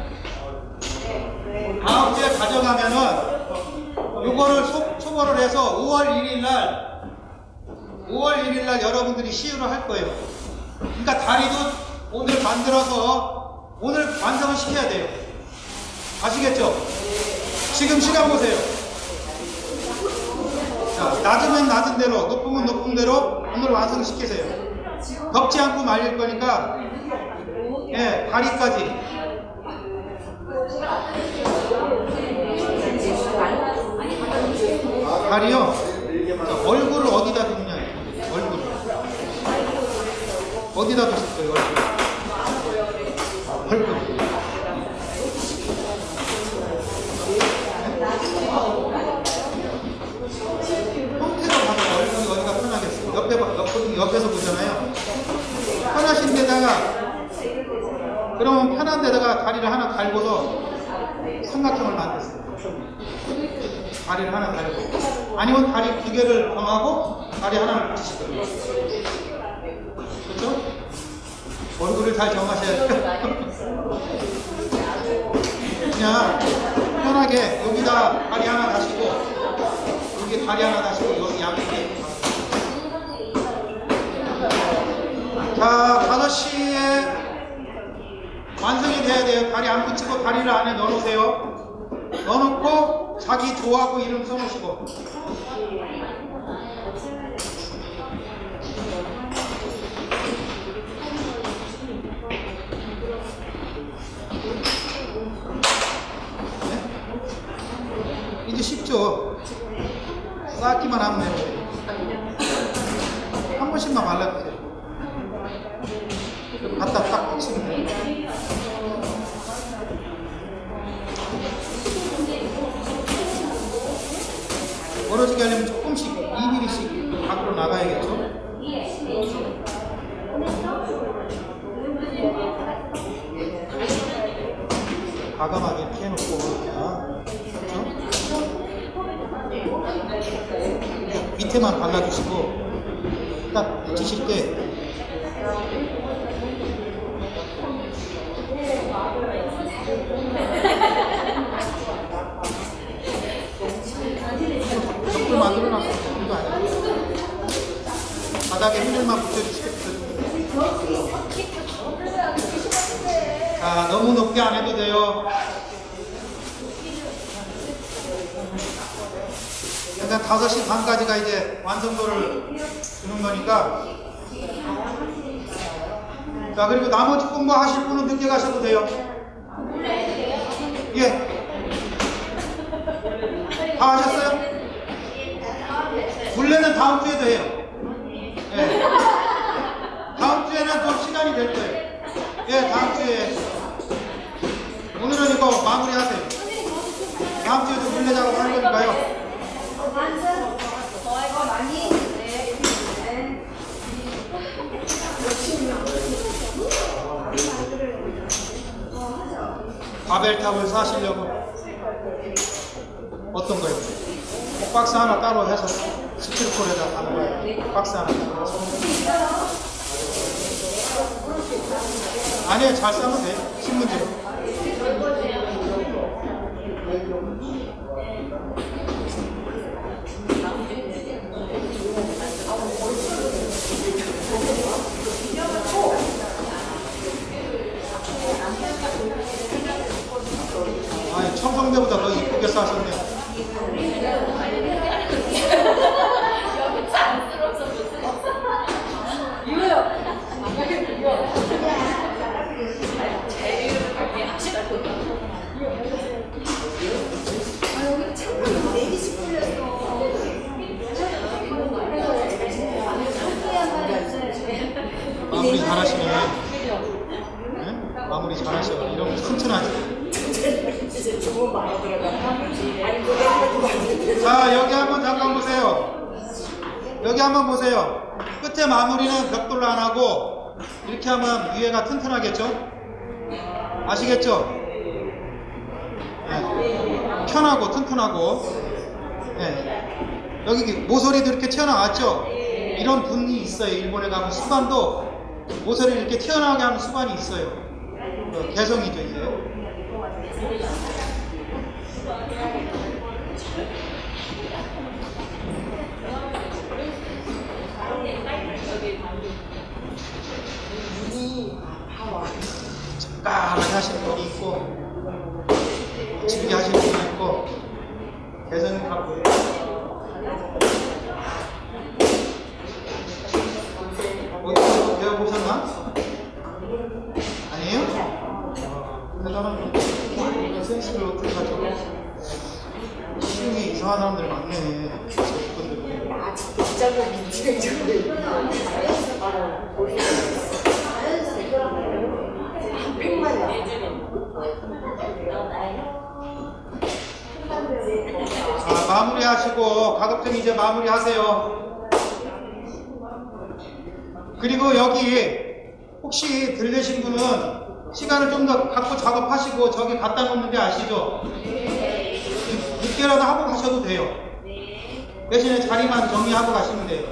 다음 주에 가져가면은 요거를 소, 초벌을 해서 오월 일일날 오월 일일날 여러분들이 시유를 할 거예요. 그러니까 다리도 오늘 만들어서 오늘 완성을 시켜야 돼요. 아시겠죠? 지금 시간 보세요. 자, 낮으면 낮은 대로, 높으면 높은 대로 오늘 완성시키세요. 덥지 않고 말릴 거니까, 예, 다리까지. 다리요? 자, 얼굴을 어디다 두느냐, 얼굴을. 어디다 두실 거예요, 얼굴? 얼굴. 형태로 봐서 얼굴이 어디가 편하겠어요? 옆에, 봐- 옆, 옆에서 보잖아요. 편하신 데다가, 그러면 편한 데다가 다리를 하나 달고서 삼각형을 만들었어요. 다리를 하나 달고. 아니면 다리 두 개를 정하고 다리 하나를 붙이실 거예요. 그렇죠? 얼굴을 잘 정하셔야 돼요. 그냥 편하게 여기다 다리 하나 다시고 여기 다리 하나 다시고 여기 양쪽에. 자, 다섯 시에 완성이 돼야 돼요. 다리 안 붙이고 다리를 안에 넣어놓으세요. 넣어놓고 자기 조하고 이름 써놓으시고. 네? 이제 쉽죠? 쌓기만 하면 돼요. 한 번씩만 발라주세요. 갖다 딱 붙이면 돼요. 멀어지게 하려면 조금씩 이 밀리미터씩 밖으로 나가야겠죠? 과감하게 이렇게 해놓고 그냥, 그렇죠? 밑에만 발라주시고 딱 붙이실 때 벽을 만들어놨어. 이거 아니야. 바닥에 흔들만 붙여주시고. 자, 너무 높게 안 해도 돼요. 일단 다섯 시 반까지가 이제 완성도를 주는 거니까. 자, 그리고 나머지 공부 하실 분은 늦게 가셔도 돼요. 예. 다 하셨어요? 물레는 다음 주에도 해요. 예. 다음 주에는 더 시간이 될 거예요. 예, 다음 주에. 오늘은 이거 마무리 하세요. 다음 주에도 물레 작업 할 거니까요. 완성. 더 많이. 네. 바벨탑을 사시려고 어떤 거예요? 박스 하나 따로 해서 스티로폼에다 담은 거예요. 박스 하나 따로 해서. 아니에요. 잘 싸면 돼요. 신문지로. 아니, 청성대보다 더 이쁘게 싸셨네요. 아, 여기 창문이 내리시 풀렸어. 오십원 만 원 들어갔나? 아니 그게 한 자, 여기 한번 잠깐 보세요. 여기 한번 보세요. 끝에 마무리는 벽돌로 안 하고 이렇게 하면 위에가 튼튼하겠죠? 아시겠죠? 네. 편하고 튼튼하고. 네. 여기 모서리도 이렇게 튀어나왔죠? 이런 분이 있어요. 일본에 가면 수반도 모서리를 이렇게 튀어나오게 하는 수반이 있어요. 그 개성이죠, 이게. 까맣게 하시는 분이 있고 집게 하시는 분이 있고 개성이 갖고 어디서 배워보셨나? 아니에요? 어, 대단한 센스를 어떻게 가지고 시중에 이상한 사람들 많네. 분들. 아직 입장을 민지가 있잖아요. 한 백만 원. 자, 마무리 하시고 가급적 이제 마무리 하세요. 그리고 여기 혹시 들리신 분은 시간을 좀 더 갖고 작업하시고 저기 갖다 놓는데 아시죠? 늦게라도 하고 가셔도 돼요. 대신에 자리만 정리하고 가시면 돼요.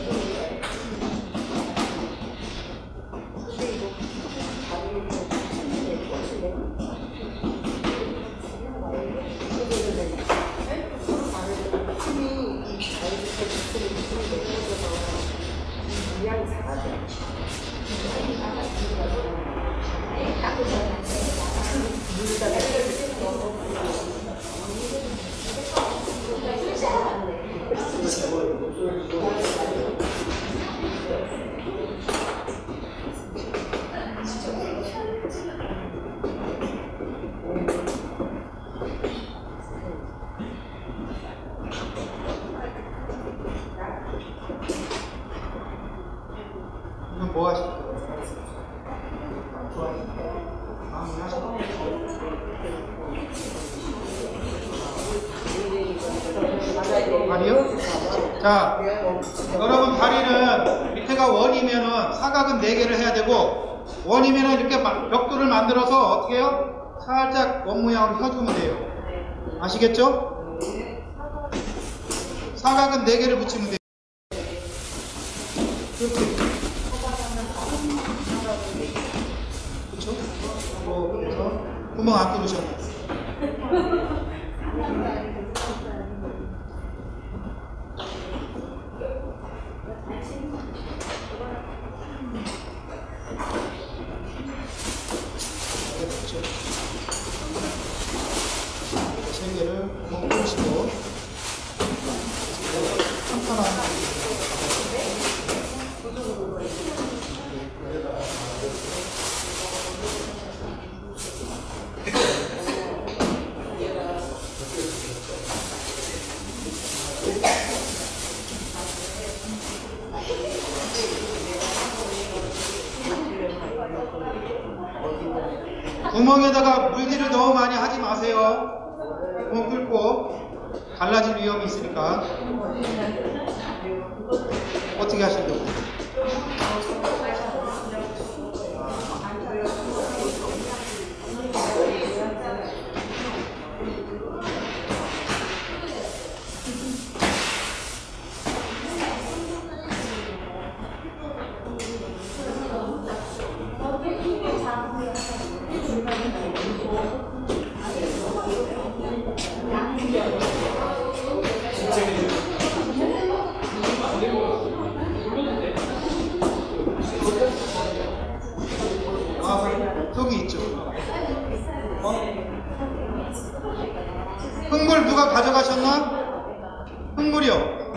이건 뭐 하실 거예요? 마무리 하실 거예요? 다리요? 자, 여러분 다리는 밑에가 원이면은 사각은 네 개를 해야 되고 원이면은 이렇게 벽돌을 만들어서 어떻게 해요? 살짝 원 모양으로 펴주면 돼요. 아시겠죠? 사각은 네 개를 붙이면 돼요. 이렇게. 그렇죠? 뭐 그래서 구멍 안 뚫으셨나요? 그렇죠. 세 개를 구멍 뚫으시고 한판한 구멍에다가 물질을 너무 많이 하지 마세요. 구멍 뚫고 갈라질 위험이 있으니까. 어떻게 하시려고? 아, 저기 있죠. 어? 흙물 누가 가져가셨나? 흙물이요.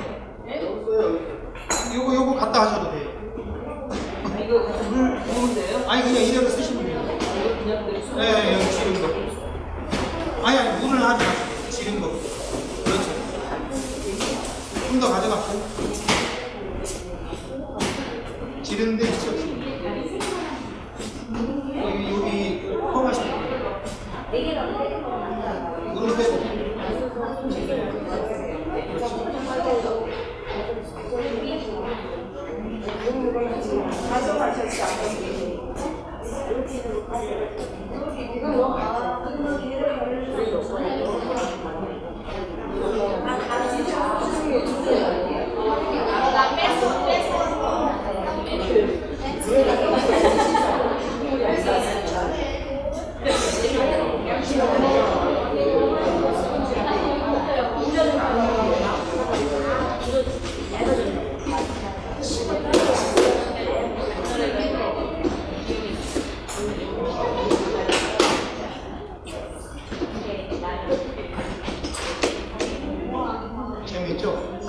요거 요거 갖다 하셔도 돼요. 이거 물 부은데요? 아니 그냥 이대로 쓰시면 돼요. 이거 그냥 내리시면 네, 네, 여기 지른 거. 아니 아니 물을 하지 마세요. 지른 거. 그렇죠. 좀 더 가져갔고. 지르는데 있죠. 여기 여기 펌하시면 돼요. 이거 무릎 빼고. 재미있죠?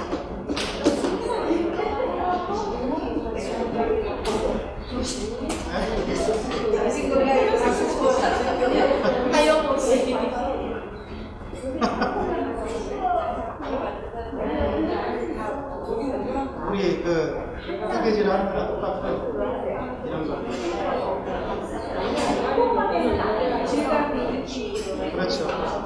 우리 그 뜨개질 하는 거랑 똑같아요. 이런 거. 그렇죠.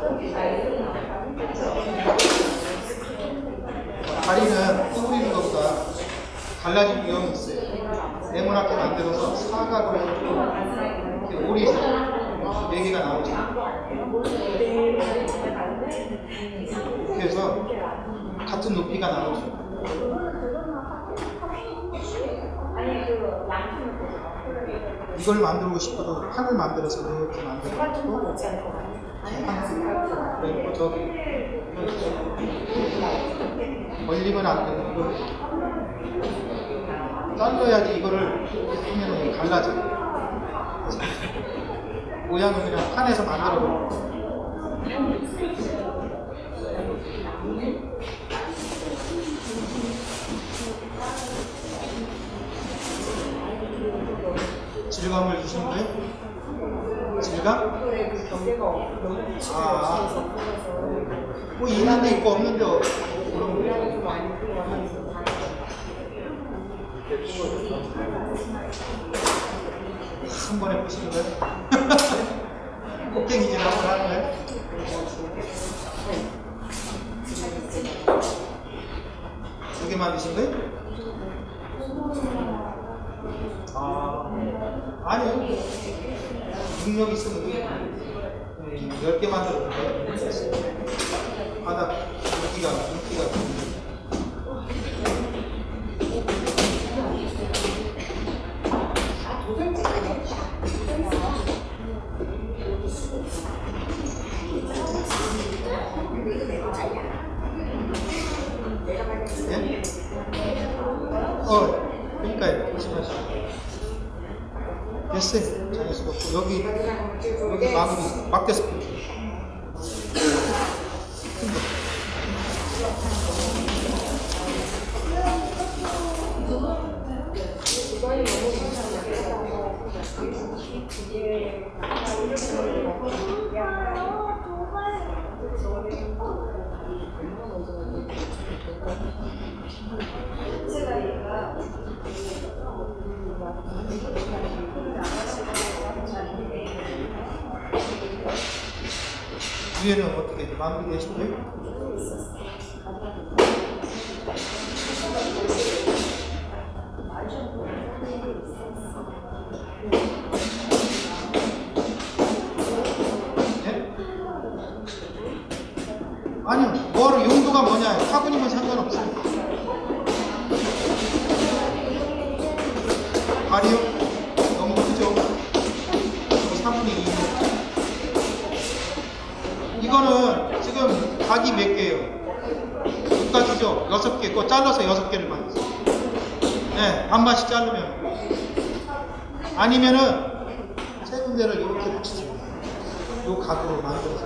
다리는 구부리는 것보다 갈라질 위험이 있어요. 네모나게 만들어서 사각으로 이렇게 오리 네 개가 나오죠. 그래서 같은 높이가 나오죠. 이걸 만들고 싶어도 판을 만들어서 이렇게 만들고 그리고 저기 걸리면 안 되는 거 잘라야지. 이거를 하면 갈라져. 모양을 그냥 판에서 만들어 버려. 질감을 주시는 거예요? 질감? 아, 뭐 있는데 있고 없는데 그런 거. 한 번에 보시는 거예요? 꽃갱이질 한번 하는 거예요? 두 개 만드신 거예요? 아, 아니요. 능력 있으면 열 개 만들어 볼까요? 바닥 물기가, 물기가. 네? 어, 그러니까요. 조심하시고. 됐어요. 잘할 수가 없고. 여기, 여기 마무리, 막대서. 위에는 어떻게 마무리 되신 거예요? 네? 아니요, 뭐로 용도가 뭐냐? 화분이면 상관없어요. 발이요? 너무 크죠? 사분의 이. 이거는 지금 각이 몇 개예요? 두 가지죠? 여섯 개. 그거 잘라서 여섯 개를 만들어요. 네, 반반씩 자르면. 아니면은 세 군데를 이렇게 붙이죠. 요 각으로 만들어서.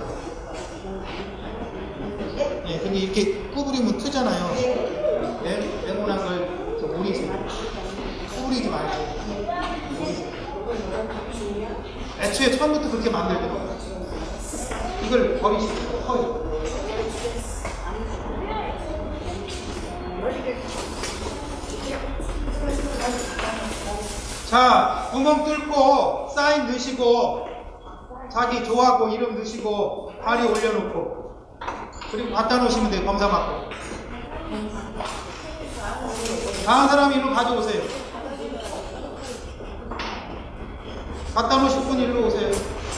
예, 근데 이렇게 구부리면 트잖아요. 네, 네모난 걸 좀 오리세요. 구부리지 말고. 애초에 처음부터 그렇게 만들거든요. 이걸 버리시면 커요. 자, 구멍 뚫고 사인 넣으시고 자기 좋아하고 이름 넣으시고 다리 올려놓고 그리고 갖다 놓으시면 돼요. 검사 받고. 다른 사람이 일로 가져오세요. 갖다 놓으실 분 일로 오세요.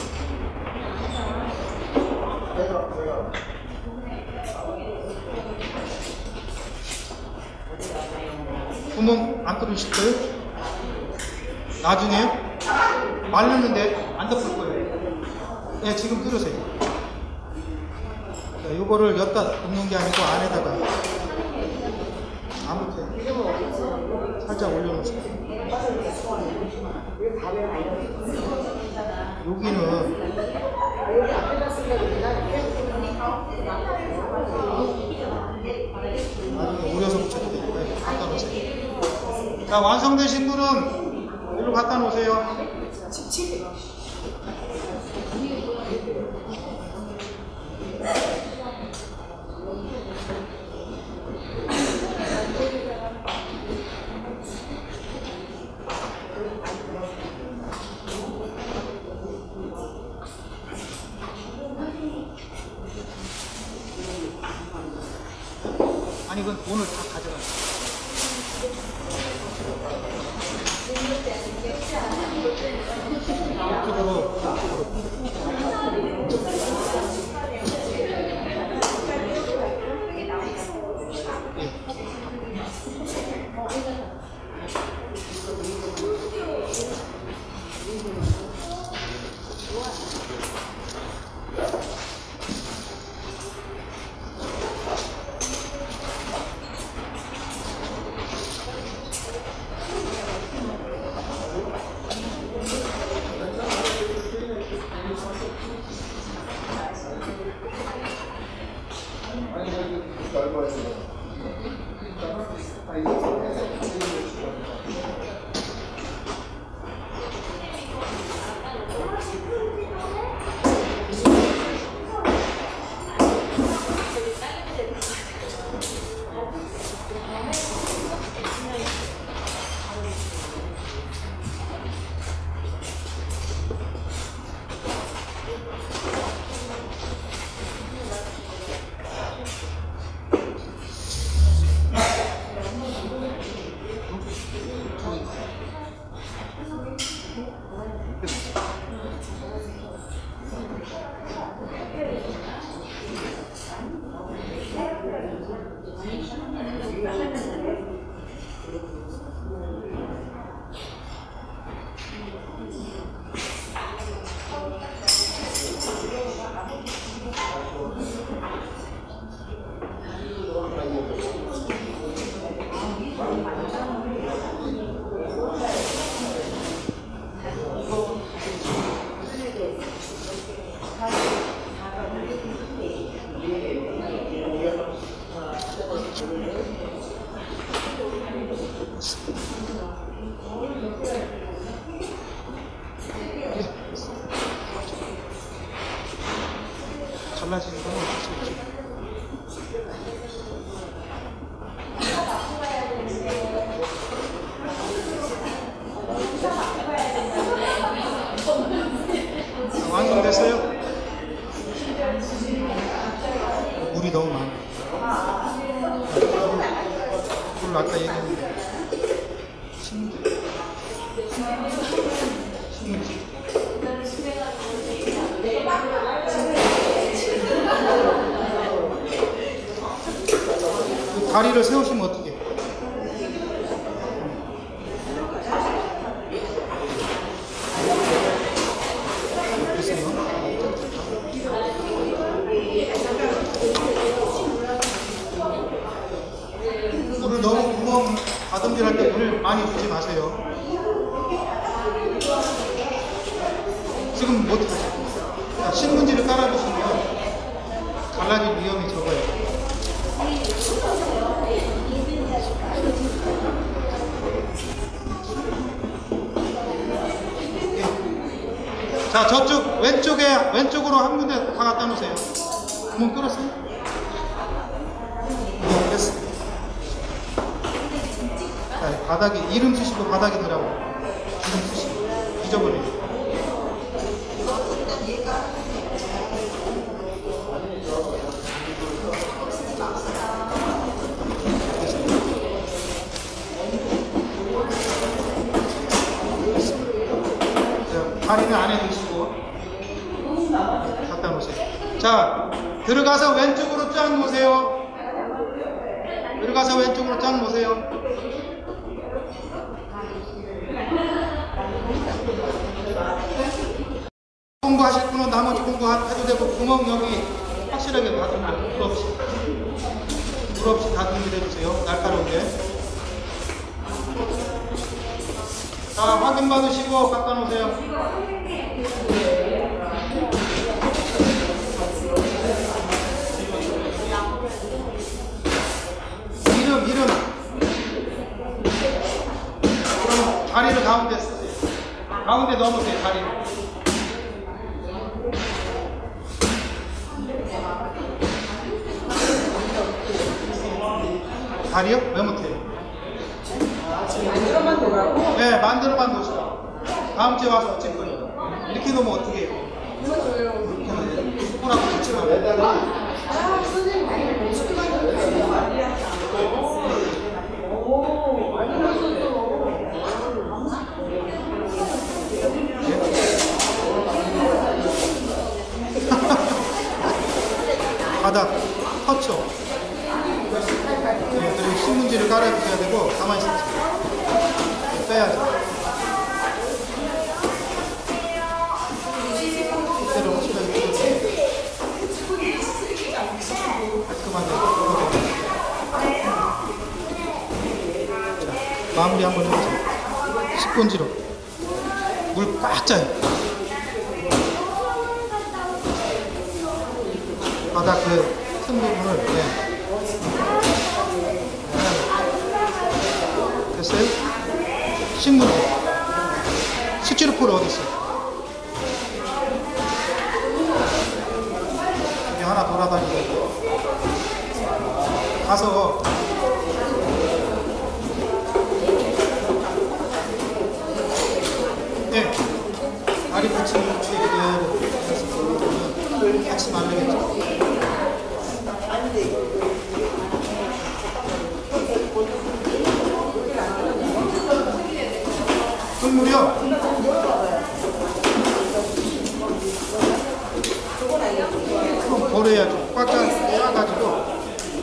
구멍 안 뚫으실 거예요? 나중에요? 말르는데 안 덮을 거예요. 네, 지금 뚫으세요. 자, 요거를 엿다 덮는 게 아니고 안에다가 아무튼 살짝 올려놓으세요. 여기는 나중에 우려서 붙여도 되니까 갖다 놓으세요. 자, 완성되신 분은 여기로 갖다 놓으세요. 아니, 그건 돈을 다 가져가요. 이쪽으로, 잘라지는 건 없지. 완성됐어요? 물이 너무 많아. 물 아까 얘기했는데 신문지 신문지 다리를 세우시면 어떻게? 물을 너무 구멍 가동질할 때 물을 많이 주지 마세요. 지금 못하죠. 신문지를 깔아주시면 갈라질 위험이 적어요. 자, 저쪽 왼쪽에 왼쪽으로 한 군데 다 갖다 놓으세요. 구멍 뚫었어요? 네, 됐어. 자, 바닥에 이름 쓰시고 바닥에 넣으라고. 이름 쓰시고 잊어버리고. 들어가서 왼쪽으로 쫙 놓으세요. 들어가서 왼쪽으로 쫙 놓으세요. 공부하실 분은 나머지 공부해도 되고 구멍 여기 확실하게 닫으면 물 없이 물 없이 닫는 일 해주세요. 날카로운데. 자, 확인 받으시고 갖다 놓으세요. 이름 이름 그럼 다리를 가운데 쓰세요. 가운데 넣어놓으세요. 다리를. 다리요? 왜 못해요? 만들어만 놓으라고? 네, 만들어만 놓으시라. 다음 주에 와서 어쩔 거예요. 이렇게 놓으면 어떻게 해요? 이렇게 놓으면 숟가락으로 같이 놓으면 아, 선생님 많이 멋있게 만들었어요. 오, 많이 만들었어. 바닥 터쳐. 네, 그리고 신문지를 깔아주셔야 되고 가만히 있으세요. 빼야죠. 이대로 하시면 깔끔하게. 자, 마무리 한번 해보세요. 스펀지로 물 꽉 짜요. 바닥 그 틈 부분을 네. 됐어요? 신문지 스티로폼 어디 있어요? 여기 하나 돌아다니고 가서 네 다리 붙이는 위치에 그대로 같이 말리겠죠. 흙물이요? 그럼 버려야죠. 꽉 짜가지고.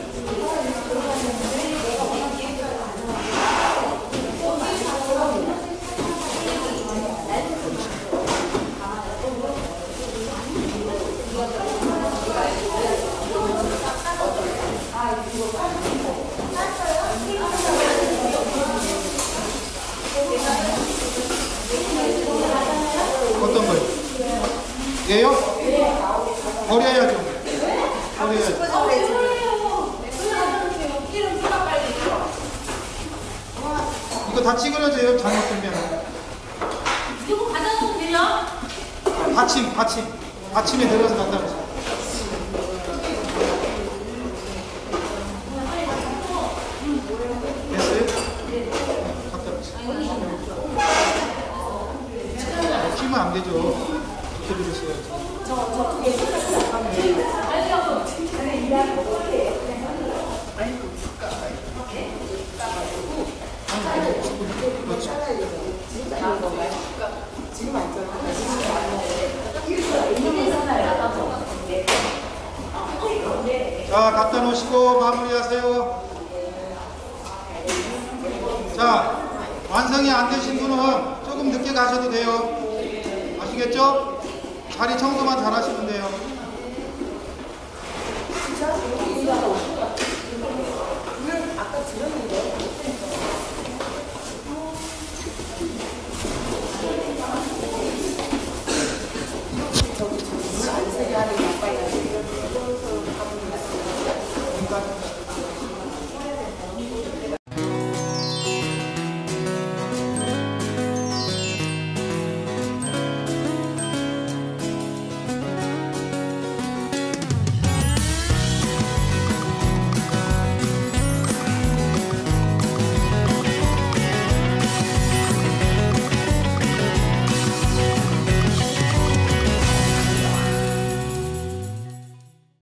어떤 거요? 얘요? 버려야죠. 버려야죠. 이거 다 찌그러져요. 잘못되면. 이거 받아놓으면 되죠? 받침, 받침. 받침에 들어서 갖다 놓으세요. 됐어요? 갖다 놓으세요. 키면 안 되죠. 이렇게 들으셔야죠. 지금 안 써. 자, 갖다 놓으시고 마무리하세요. 자, 완성이 안 되신 분은 조금 늦게 가셔도 돼요. 아시겠죠? 자리 청소만 잘 하시면 돼요.